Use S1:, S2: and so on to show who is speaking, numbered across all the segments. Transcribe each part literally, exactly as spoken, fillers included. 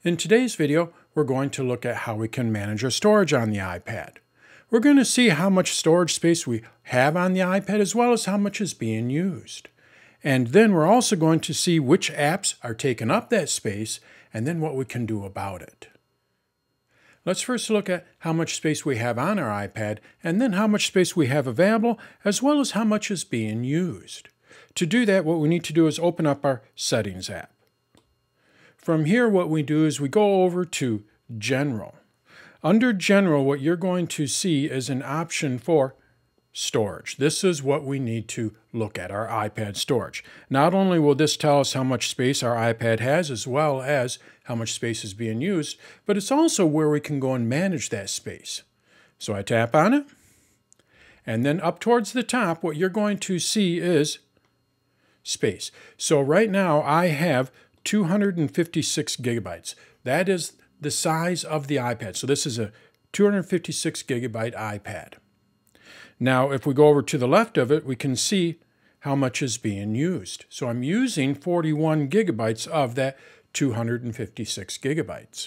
S1: In today's video, we're going to look at how we can manage our storage on the iPad. We're going to see how much storage space we have on the iPad as well as how much is being used. And then we're also going to see which apps are taking up that space and then what we can do about it. Let's first look at how much space we have on our iPad and then how much space we have available as well as how much is being used. To do that, what we need to do is open up our Settings app. From here, what we do is we go over to General. Under General, what you're going to see is an option for storage. This is what we need to look at, our iPad storage. Not only will this tell us how much space our iPad has as well as how much space is being used, but it's also where we can go and manage that space. So I tap on it, and then up towards the top, what you're going to see is space. So right now I have two hundred fifty-six gigabytes. That is the size of the iPad. So this is a two hundred fifty-six gigabyte iPad. Now, if we go over to the left of it, we can see how much is being used. So I'm using forty-one gigabytes of that two hundred fifty-six gigabytes.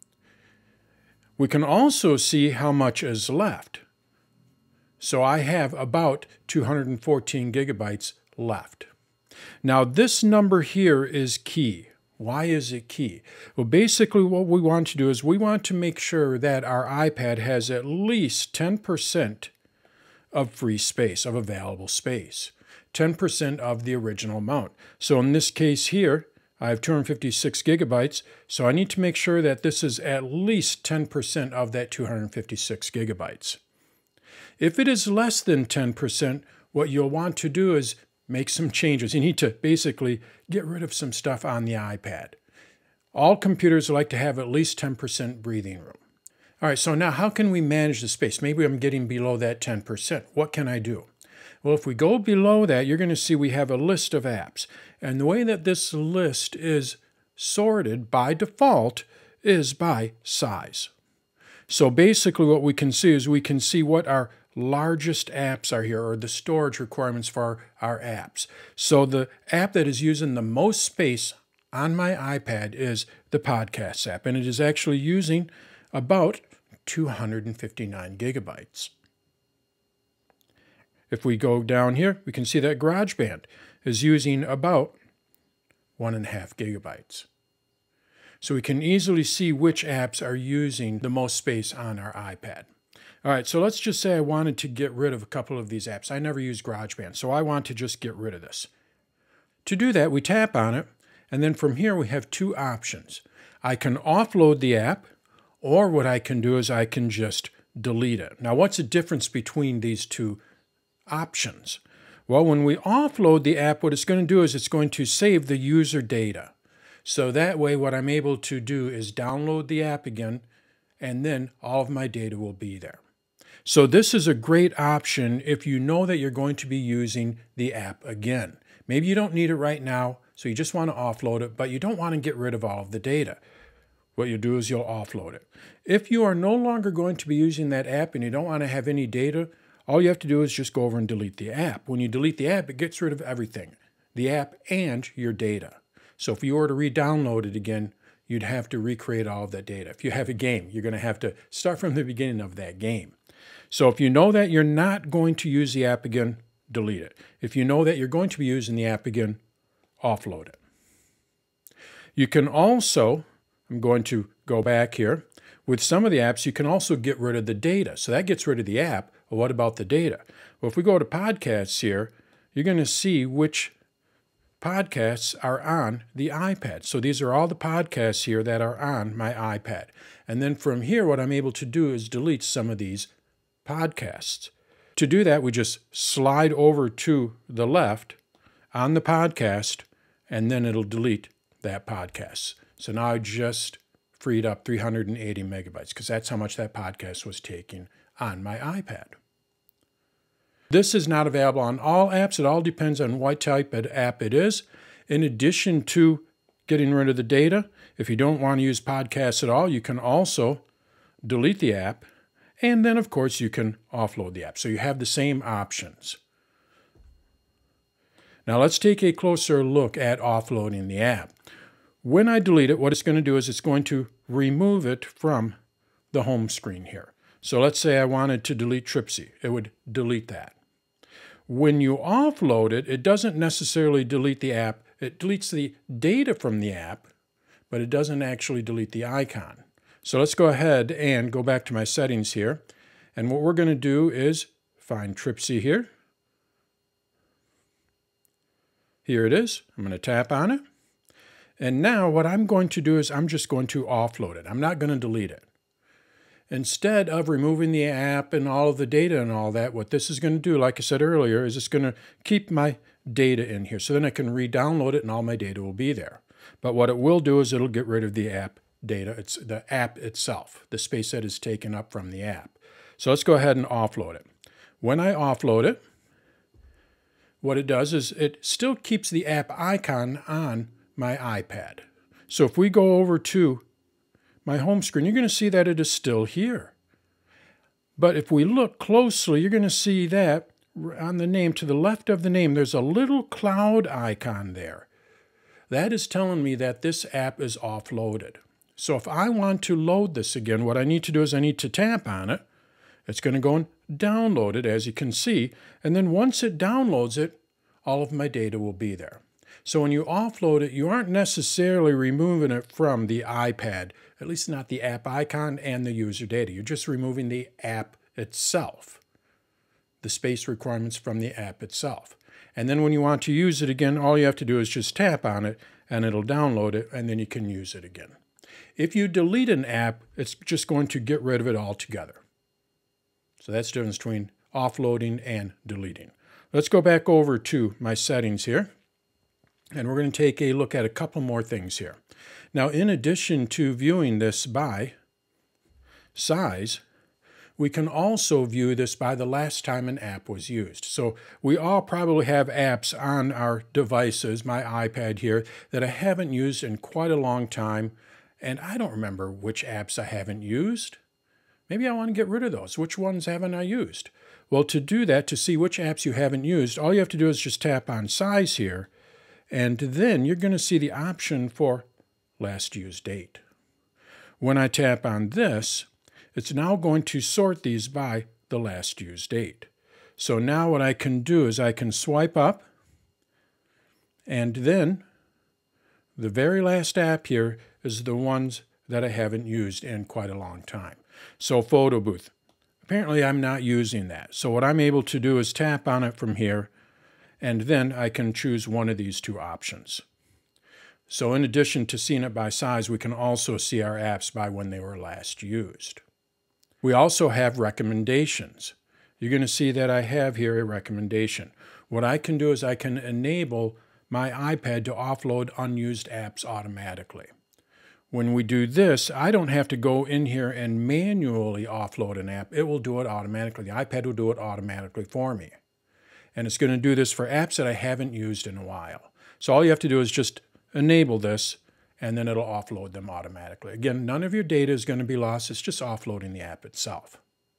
S1: We can also see how much is left. So I have about two hundred fourteen gigabytes left. Now, this number here is key. Why is it key? Well, basically what we want to do is we want to make sure that our iPad has at least ten percent of free space, of available space. ten percent of the original amount. So in this case here, I have two hundred fifty-six gigabytes, so I need to make sure that this is at least ten percent of that two hundred fifty-six gigabytes. If it is less than ten percent, what you'll want to do is make some changes. You need to basically get rid of some stuff on the iPad. All computers like to have at least ten percent breathing room. All right, so now how can we manage the space? Maybe I'm getting below that ten percent. What can I do? Well, if we go below that, you're going to see we have a list of apps. And the way that this list is sorted by default is by size. So basically what we can see is we can see what our largest apps are here, or the storage requirements for our apps. So the app that is using the most space on my iPad is the Podcasts app, and it is actually using about two hundred fifty-nine gigabytes. If we go down here, we can see that GarageBand is using about one and a half gigabytes. So we can easily see which apps are using the most space on our iPad. All right, so let's just say I wanted to get rid of a couple of these apps. I never use GarageBand, so I want to just get rid of this. To do that, we tap on it, and then from here we have two options. I can offload the app, or what I can do is I can just delete it. Now, what's the difference between these two options? Well, when we offload the app, what it's going to do is it's going to save the user data. So that way, what I'm able to do is download the app again, and then all of my data will be there. So this is a great option if you know that you're going to be using the app again. Maybe you don't need it right now, so you just want to offload it, but you don't want to get rid of all of the data. What you'll do is you'll offload it. If you are no longer going to be using that app and you don't want to have any data, all you have to do is just go over and delete the app. When you delete the app, it gets rid of everything, the app and your data. So if you were to re-download it again, you'd have to recreate all of that data. If you have a game, you're going to have to start from the beginning of that game. So if you know that you're not going to use the app again, delete it. If you know that you're going to be using the app again, offload it. You can also, I'm going to go back here, with some of the apps, you can also get rid of the data. So that gets rid of the app. Well, what about the data? Well, if we go to Podcasts here, you're going to see which podcasts are on the iPad. So these are all the podcasts here that are on my iPad. And then from here, what I'm able to do is delete some of these podcasts. To do that, we just slide over to the left on the podcast, and then it'll delete that podcast. So now I just freed up three hundred eighty megabytes because that's how much that podcast was taking on my iPad. This is not available on all apps. It all depends on what type of app it is. In addition to getting rid of the data, if you don't want to use podcasts at all, you can also delete the app, and then, of course, you can offload the app. So you have the same options. Now let's take a closer look at offloading the app. When I delete it, what it's going to do is it's going to remove it from the home screen here. So let's say I wanted to delete Tripsy. It would delete that. When you offload it, it doesn't necessarily delete the app. It deletes the data from the app, but it doesn't actually delete the icon. So let's go ahead and go back to my settings here. And what we're going to do is find Tripsy here. Here it is. I'm going to tap on it. And now what I'm going to do is I'm just going to offload it. I'm not going to delete it. Instead of removing the app and all of the data and all that, what this is going to do, like I said earlier, is it's going to keep my data in here. So then I can re-download it and all my data will be there. But what it will do is it'll get rid of the app data. It's the app itself, the space that is taken up from the app. So let's go ahead and offload it. When I offload it, what it does is it still keeps the app icon on my iPad. So if we go over to my home screen, you're going to see that it is still here. But if we look closely, you're going to see that on the name, to the left of the name, there's a little cloud icon there. That is telling me that this app is offloaded. So if I want to load this again, what I need to do is I need to tap on it. It's going to go and download it, as you can see. And then once it downloads it, all of my data will be there. So when you offload it, you aren't necessarily removing it from the iPad, at least not the app icon and the user data. You're just removing the app itself, the space requirements from the app itself. And then when you want to use it again, all you have to do is just tap on it and it'll download it, and then you can use it again. If you delete an app, it's just going to get rid of it altogether. So that's the difference between offloading and deleting. Let's go back over to my settings here, and we're going to take a look at a couple more things here. Now, in addition to viewing this by size, we can also view this by the last time an app was used. So we all probably have apps on our devices, my iPad here, that I haven't used in quite a long time, and I don't remember which apps I haven't used. Maybe I want to get rid of those. Which ones haven't I used? Well, to do that, to see which apps you haven't used, all you have to do is just tap on size here, and then you're going to see the option for last used date. When I tap on this, it's now going to sort these by the last used date. So now what I can do is I can swipe up, and then the very last app here is the ones that I haven't used in quite a long time. So Photo Booth. Apparently I'm not using that. So what I'm able to do is tap on it from here, and then I can choose one of these two options. So in addition to seeing it by size, we can also see our apps by when they were last used. We also have recommendations. You're going to see that I have here a recommendation. What I can do is I can enable my iPad to offload unused apps automatically. When we do this, I don't have to go in here and manually offload an app. It will do it automatically. The iPad will do it automatically for me. And it's going to do this for apps that I haven't used in a while. So all you have to do is just enable this, and then it'll offload them automatically. Again, none of your data is going to be lost. It's just offloading the app itself.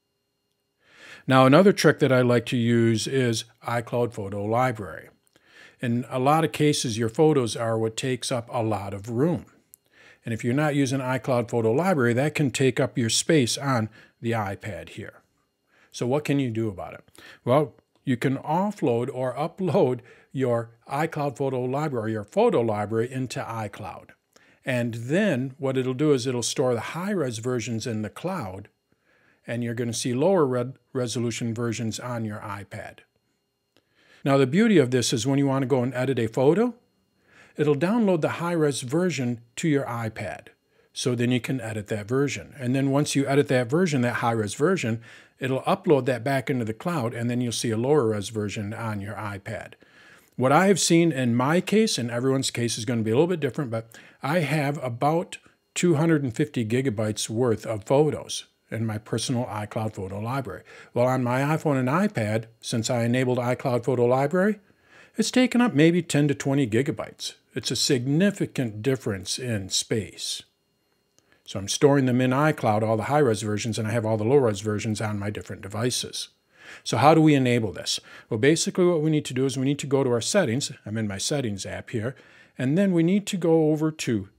S1: Now, another trick that I like to use is iCloud Photo Library. In a lot of cases, your photos are what takes up a lot of room. And if you're not using iCloud Photo Library, that can take up your space on the iPad here. So what can you do about it? Well, you can offload or upload your iCloud Photo Library, your photo library, into iCloud. And then what it'll do is it'll store the high-res versions in the cloud, and you're going to see lower red resolution versions on your iPad. Now, the beauty of this is when you want to go and edit a photo, it'll download the high-res version to your iPad. So then you can edit that version. And then once you edit that version, that high-res version, it'll upload that back into the cloud, and then you'll see a lower-res version on your iPad. What I have seen in my case, and everyone's case is going to be a little bit different, but I have about two hundred fifty gigabytes worth of photos in my personal iCloud Photo Library. Well, on my iPhone and iPad, since I enabled iCloud Photo Library, it's taken up maybe ten to twenty gigabytes. It's a significant difference in space. So I'm storing them in iCloud, all the high-res versions, and I have all the low-res versions on my different devices. So how do we enable this? Well, basically what we need to do is we need to go to our settings. I'm in my settings app here. And then we need to go over to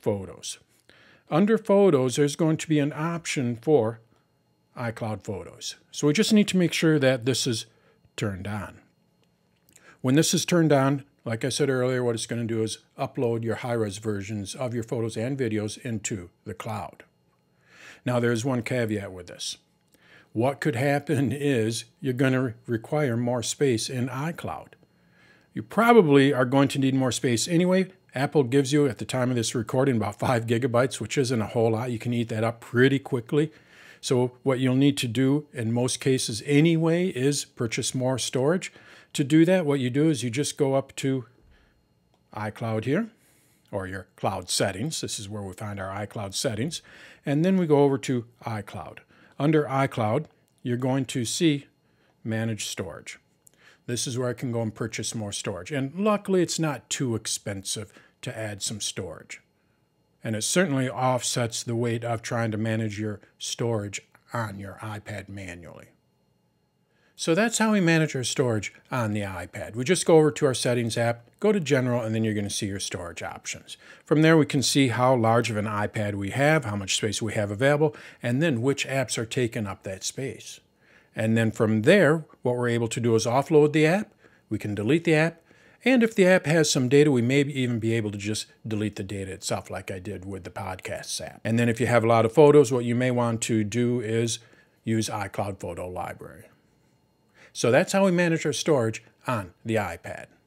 S1: Photos. Under Photos, there's going to be an option for iCloud Photos. So we just need to make sure that this is turned on. When this is turned on, like I said earlier, what it's going to do is upload your high-res versions of your photos and videos into the cloud. Now, there's one caveat with this. What could happen is you're going to require more space in iCloud. You probably are going to need more space anyway. Apple gives you, at the time of this recording, about five gigabytes, which isn't a whole lot. You can eat that up pretty quickly. So what you'll need to do in most cases anyway is purchase more storage. To do that, what you do is you just go up to iCloud here, or your cloud settings. This is where we find our iCloud settings. And then we go over to iCloud. Under iCloud, you're going to see Manage Storage. This is where I can go and purchase more storage. And luckily, it's not too expensive to add some storage. And it certainly offsets the weight of trying to manage your storage on your iPad manually. So that's how we manage our storage on the iPad. We just go over to our Settings app, go to General, and then you're going to see your storage options. From there, we can see how large of an iPad we have, how much space we have available, and then which apps are taking up that space. And then from there, what we're able to do is offload the app. We can delete the app. And if the app has some data, we may even be able to just delete the data itself, like I did with the Podcasts app. And then if you have a lot of photos, what you may want to do is use iCloud Photo Library. So that's how we manage our storage on the iPad.